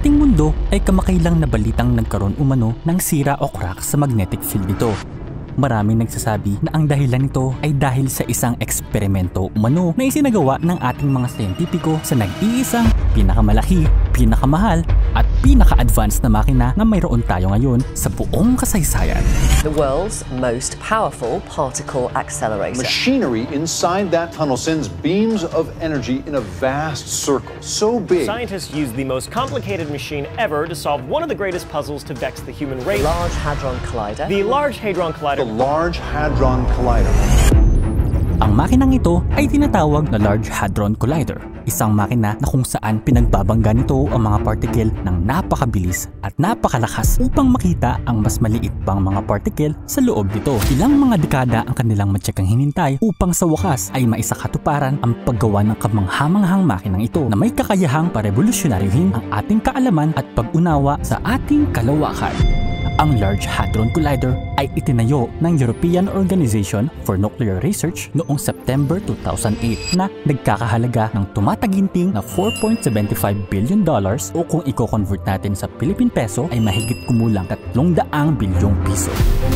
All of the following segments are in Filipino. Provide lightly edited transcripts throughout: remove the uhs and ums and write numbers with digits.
ating mundo ay kamakailang na balitang nagkaroon umano ng sira o crack sa magnetic field nito. Maraming nagsasabi na ang dahilan nito ay dahil sa isang eksperimento umano na isinagawa ng ating mga siyentipiko sa nag-iisang pinakamalaki, pinakamahal at pinaka-advanced na makina na mayroon tayo ngayon sa buong kasaysayan. The world's most powerful particle accelerator. Machinery inside that tunnel sends beams of energy in a vast circle, so big. Scientists used the most complicated machine ever to solve one of the greatest puzzles to vex the human race. The Large Hadron Collider. The Large Hadron Collider. The Large Hadron Collider. Ang makinang ito ay tinatawag na Large Hadron Collider, isang makina na kung saan pinagbabangga nito ang mga particle ng napakabilis at napakalakas upang makita ang mas maliit pang mga particle sa loob nito. Ilang mga dekada ang kanilang matsyakang hinintay upang sa wakas ay maisakatuparan ang paggawa ng kamanghamanghang makinang ito na may kakayahang parevolusyonaryuhin ang ating kaalaman at pag-unawa sa ating kalawakan. Ang Large Hadron Collider ay itinayo ng European Organization for Nuclear Research noong September 2008 na nagkakahalaga ng tumataginting na $4.75 billion o kung i-convert natin sa Philippine Peso ay mahigit kumulang 300 bilyong piso.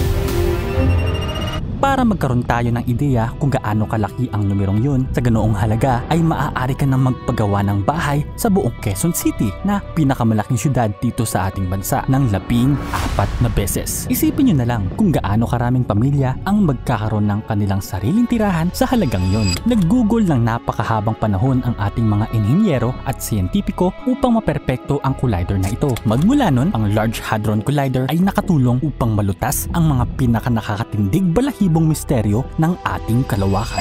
Para magkaroon tayo ng ideya kung gaano kalaki ang numerong yun, sa ganoong halaga ay maaari ka nang magpagawa ng bahay sa buong Quezon City na pinakamalaking syudad dito sa ating bansa ng 14 na beses. Isipin nyo na lang kung gaano karaming pamilya ang magkakaroon ng kanilang sariling tirahan sa halagang yun. Naggugol ng napakahabang panahon ang ating mga inhinyero at siyentipiko upang maperpekto ang collider na ito. Magmula nun, ang Large Hadron Collider ay nakatulong upang malutas ang mga pinakanakakatindig balahibong misteryo ng ating kalawakan.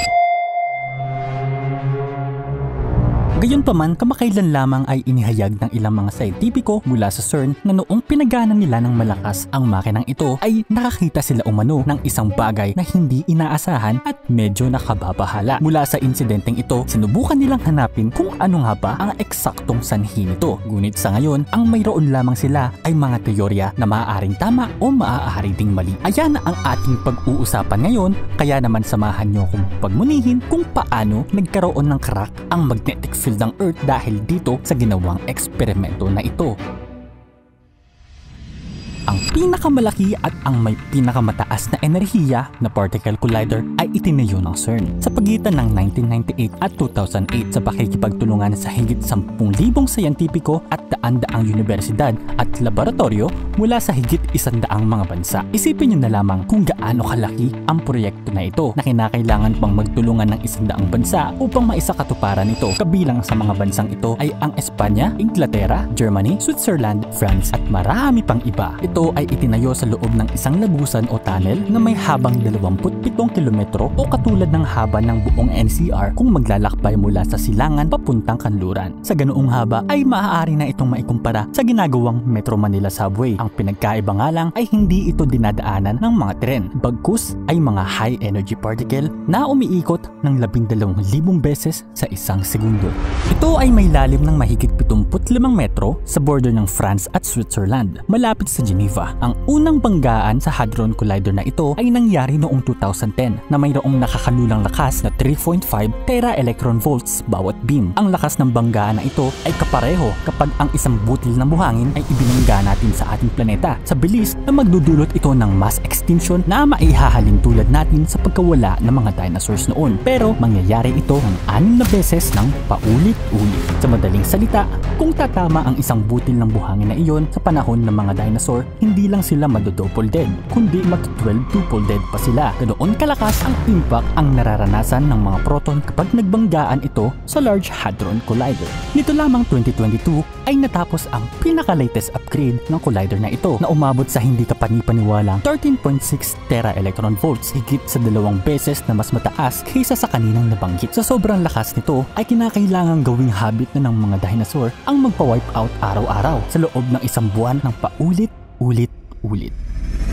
Gayunpaman, kamakailan lamang ay inihayag ng ilang mga siyentipiko mula sa CERN na noong pinagana nila ng malakas ang makinang ito ay nakakita sila umano ng isang bagay na hindi inaasahan at medyo nakababahala. Mula sa insidenteng ito, sinubukan nilang hanapin kung ano nga ba ang eksaktong sanhi nito. Ngunit sa ngayon, ang mayroon lamang sila ay mga teorya na maaaring tama o maaari ding mali. Ayan ang ating pag-uusapan ngayon, kaya naman samahan nyo kung pagmunihin kung paano nagkaroon ng crack ang magnetic field ng Earth dahil dito sa ginawang eksperimento na ito. Ang pinakamalaki at ang may pinakamataas na enerhiya na particle collider ay itinayo ng CERN sa pagitan ng 1998 at 2008 sa pakikipagtulungan sa higit 10,000 siyentipiko at daan-daang universidad at laboratorio mula sa higit 100 mga bansa. Isipin nyo na lamang kung gaano kalaki ang proyekto na ito na kinakailangan pang magtulungan ng 100 bansa upang maisakatuparan ito. Kabilang sa mga bansang ito ay ang Espanya, Inglaterra, Germany, Switzerland, France at marami pang iba. Ito ay itinayo sa loob ng isang labusan o tunnel na may habang 27 kilometro o katulad ng haba ng buong NCR kung maglalakbay mula sa silangan papuntang kanluran. Sa ganoong haba ay maaari na itong maikumpara sa ginagawang Metro Manila Subway. Ang pinagkaiba nga lang ay hindi ito dinadaanan ng mga tren, bagkus ay mga high energy particle na umiikot ng 12,000 beses sa isang segundo. Ito ay may lalim ng mahigit 75 metro sa border ng France at Switzerland, malapit sa Geneva. Ang unang banggaan sa Hadron Collider na ito ay nangyari noong 2010 na mayroong nakakalulang lakas na 3.5 tera electron volts bawat beam. Ang lakas ng banggaan na ito ay kapareho kapag ang isang butil ng buhangin ay ibinangga natin sa ating planeta sa bilis na magdudulot ito ng mass extinction na maihahalin tulad natin sa pagkawala ng mga dinosaurs noon. Pero mangyayari ito ng 6 na beses ng paulit-ulit. Sa madaling salita, kung tatama ang isang butil ng buhangin na iyon sa panahon ng mga dinosaur, hindi lang sila mado-double dead, kundi mag-12 tuple dead pa sila. Ganoon kalakas ang impact ang nararanasan ng mga proton kapag nagbanggaan ito sa Large Hadron Collider. Nito lamang 2022 ay natapos ang pinaka-latest upgrade ng collider na ito na umabot sa hindi kapanipaniwalang 13.6 tera electron volts, higit sa 2 beses na mas mataas kaysa sa kaninang nabanggit. Sa sobrang lakas nito ay kinakailangang gawing habit na ng mga dinosaur ang magpa-wipe out araw-araw sa loob ng isang buwan ng paulit-ulit.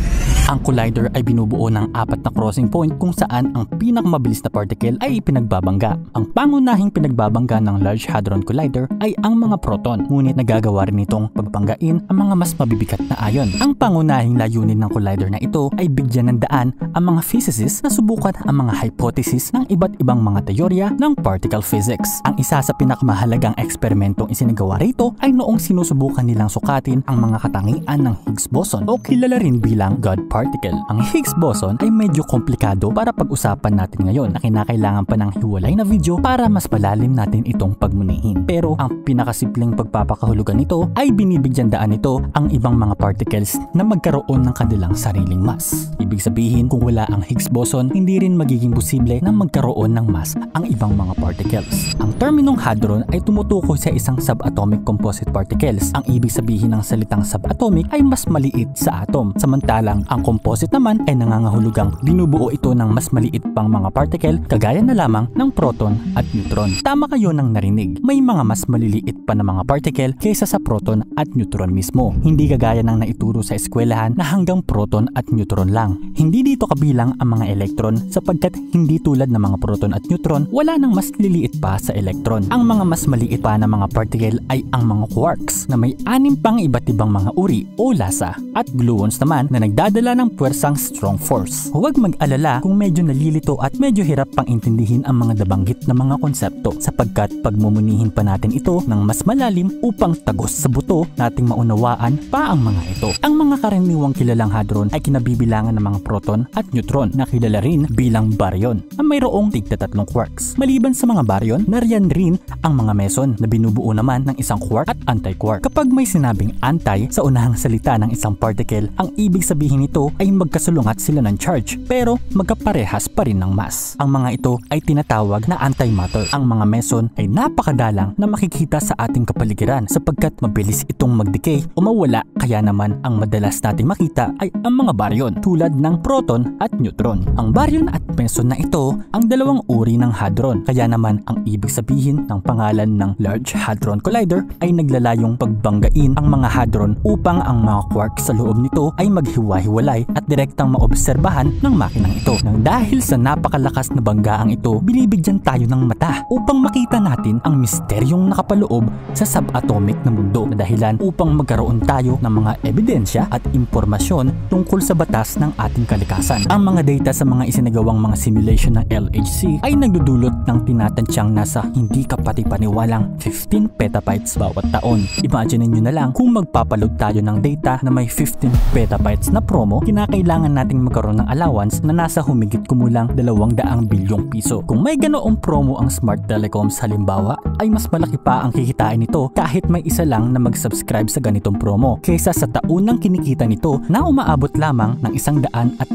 Ang collider ay binubuo ng 4 na crossing point kung saan ang pinakamabilis na particle ay ipinagbabangga. Ang pangunahing pinagbabangga ng Large Hadron Collider ay ang mga proton, ngunit nagagawa rin itong pagbanggain ang mga mas mabibigat na ion. Ang pangunahing layunin ng collider na ito ay bigyan ng daan ang mga physicists na subukan ang mga hypothesis ng iba't ibang mga teorya ng particle physics. Ang isa sa pinakamahalagang eksperimentong isinagawa rito ay noong sinusubukan nilang sukatin ang mga katangian ng Higgs boson o kilala rin bilang God particle. Ang Higgs boson ay medyo komplikado para pag-usapan natin ngayon na kinakailangan pa ng hiwalay na video para mas palalim natin itong pagmunihin. Pero ang pinakasimpleng pagpapakahulugan nito ay binibigyan daan nito ang ibang mga particles na magkaroon ng kanilang sariling mass. Ibig sabihin, kung wala ang Higgs boson, hindi rin magiging posible na magkaroon ng mass ang ibang mga particles. Ang terminong hadron ay tumutukoy sa isang subatomic composite particles. Ang ibig sabihin ng salitang subatomic ay mas maliit sa atom. Samantalang ang composite naman ay nangangahulugang binubuo ito ng mas maliit pang mga particle kagaya na lamang ng proton at neutron. Tama kayo nang narinig, may mga mas maliliit pa na mga particle kaysa sa proton at neutron mismo. Hindi kagaya ng naituro sa eskwelahan na hanggang proton at neutron lang. Hindi dito kabilang ang mga electron sapagkat hindi tulad ng mga proton at neutron, wala nang mas liliit pa sa electron. Ang mga mas maliit pa na mga particle ay ang mga quarks na may 6 pang iba't ibang mga uri o lasa at gluons naman na nagdadala ng puwersang strong force. Huwag mag-alala kung medyo nalilito at medyo hirap pang intindihin ang mga nabanggit na mga konsepto sapagkat pagmumunihin pa natin ito ng mas malalim upang tagos sa buto nating maunawaan pa ang mga ito. Ang mga karaniwang kilalang hadron ay kinabibilangan ng mga proton at neutron na kilala rin bilang baryon na mayroong tigta 3 quarks. Maliban sa mga baryon, nariyan rin ang mga meson na binubuo naman ng isang quark at anti-quark. Kapag may sinabing anti sa unahang salita ng isang particle, ang ibig sabihin nito ay magkasulungat sila ng charge pero magkaparehas pa rin ng mass. Ang mga ito ay tinatawag na antimatter. Ang mga meson ay napakadalang na makikita sa ating kapaligiran sapagkat mabilis itong mag-decay o mawala, kaya naman ang madalas nating makita ay ang mga baryon tulad ng proton at neutron. Ang baryon at meson na ito ang dalawang uri ng hadron, kaya naman ang ibig sabihin ng pangalan ng Large Hadron Collider ay naglalayong pagbanggain ang mga hadron upang ang mga quark sa loob nito ay maghiwa-hiwalay at direktang maobserbahan ng makinang ito. Nang dahil sa napakalakas na banggaang ito, binibigyan tayo ng mata upang makita natin ang misteryong nakapaloob sa subatomic na mundo na dahilan upang magkaroon tayo ng mga ebidensya at impormasyon tungkol sa batas ng ating kalikasan. Ang mga data sa mga isinagawang mga simulation ng LHC ay nagdudulot ng tinatansyang nasa hindi kapati-paniwalang 15 petabytes bawat taon. Imagine nyo na lang kung magpapaload tayo ng data na may 15 petabytes na promo, kinakailangan nating magkaroon ng allowance na nasa humigit kumulang 200 bilyong piso. Kung may ganoong promo ang Smart Telecoms halimbawa, ay mas malaki pa ang kikitain nito kahit may isa lang na mag-subscribe sa ganitong promo kaysa sa taunang kinikita nito na umaabot lamang ng 160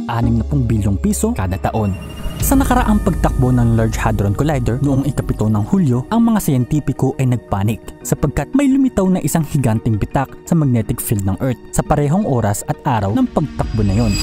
bilyong piso kada taon. Sa nakaraang pagtakbo ng Large Hadron Collider noong ika-7 ng Hulyo, ang mga siyentipiko ay nagpanik sapagkat may lumitaw na isang higanting bitak sa magnetic field ng Earth sa parehong oras at araw ng pagtakbo na yon.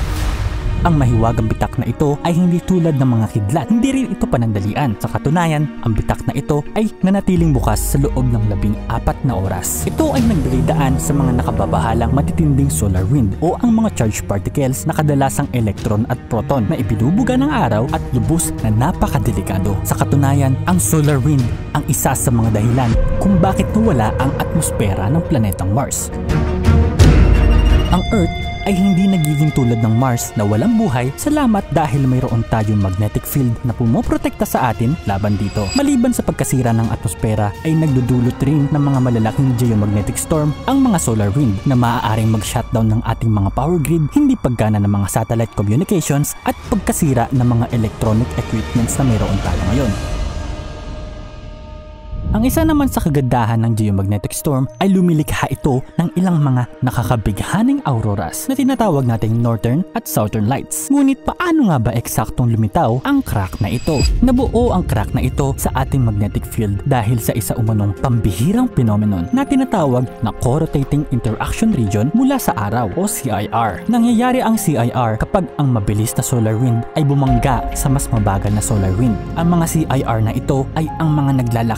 Ang mahiwagang bitak na ito ay hindi tulad ng mga kidlat, hindi rin ito panandalian. Sa katunayan, ang bitak na ito ay nanatiling bukas sa loob ng 14 na oras. Ito ay nagbigay daan sa mga nakababahalang matitinding solar wind o ang mga charged particles na kadalasang electron at proton na ibinubuga ng araw at lubos na napakadelikado. Sa katunayan, ang solar wind ang isa sa mga dahilan kung bakit nawala ang atmosfera ng planetang Mars. Ang Earth ay hindi nagiging tulad ng Mars na walang buhay salamat dahil mayroon tayong magnetic field na pumoprotekta sa atin laban dito. Maliban sa pagkasira ng atmosfera ay nagdudulot rin ng mga malalaking geomagnetic storm ang mga solar wind na maaaring mag-shutdown ng ating mga power grid, hindi paggana ng mga satellite communications at pagkasira ng mga electronic equipments na mayroon tayo ngayon. Ang isa naman sa kagandahan ng geomagnetic storm ay lumilikha ito ng ilang mga nakakabighaning auroras na tinatawag nating northern at southern lights. Ngunit paano nga ba eksaktong lumitaw ang crack na ito? Nabuo ang crack na ito sa ating magnetic field dahil sa isa umanong pambihirang phenomenon na tinatawag na co-rotating interaction region mula sa araw o CIR. Nangyayari ang CIR kapag ang mabilis na solar wind ay bumangga sa mas mabagal na solar wind. Ang mga CIR na ito ay ang mga naglalakihang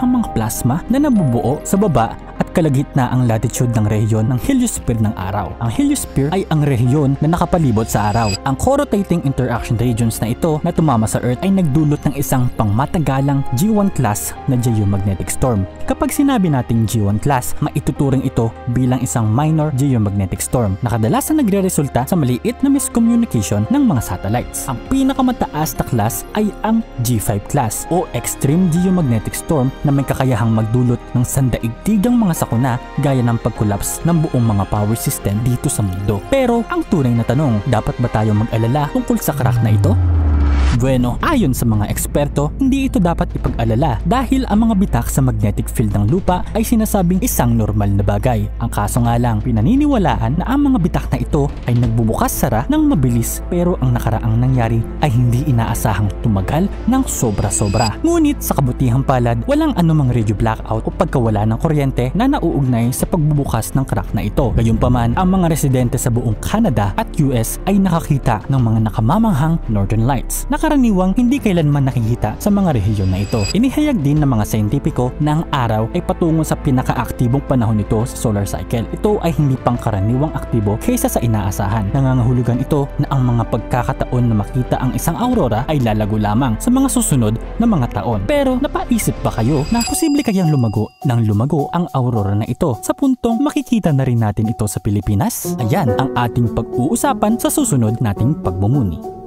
ang mga plasma na nabubuo sa baba at kalagitnaang latitude ng rehiyon ng heliosphere ng araw. Ang heliosphere ay ang rehiyon na nakapalibot sa araw. Ang co-rotating interaction regions na ito na tumama sa Earth ay nagdulot ng isang pangmatagalang G1 class na geomagnetic storm. Kapag sinabi nating G1 class, maituturing ito bilang isang minor geomagnetic storm na kadalasan nagre-resulta sa maliit na miscommunication ng mga satellites. Ang pinakamataas na class ay ang G5 class o extreme geomagnetic storm na may kakayahang magdulot ng sandaigdigang mga sakuna gaya ng pag-collapse ng buong mga power system dito sa mundo. Pero ang tunay na tanong, dapat ba tayo mag-alala tungkol sa crack na ito? Bueno, ayon sa mga eksperto, hindi ito dapat ipag-alala dahil ang mga bitak sa magnetic field ng lupa ay sinasabing isang normal na bagay. Ang kaso nga lang, pinaniniwalaan na ang mga bitak na ito ay nagbubukas-sara ng mabilis pero ang nakaraang nangyari ay hindi inaasahang tumagal ng sobra-sobra. Ngunit sa kabutihang palad, walang anumang radio blackout o pagkawala ng kuryente na nauugnay sa pagbubukas ng crack na ito. Gayunpaman, ang mga residente sa buong Canada at US ay nakakita ng mga nakamamanghang Northern Lights na karaniwang hindi kailanman nakikita sa mga rehiyon na ito. Inihayag din ng mga siyentipiko na ang araw ay patungo sa pinaka-aktibong panahon nito sa solar cycle. Ito ay hindi pangkaraniwang aktibo kaysa sa inaasahan. Nangangahulugan ito na ang mga pagkakataon na makita ang isang aurora ay lalago lamang sa mga susunod na mga taon. Pero napaisip ba kayo na posible kayang lumago ang aurora na ito sa puntong makikita na rin natin ito sa Pilipinas? Ayan ang ating pag-uusapan sa susunod nating pagmumuni.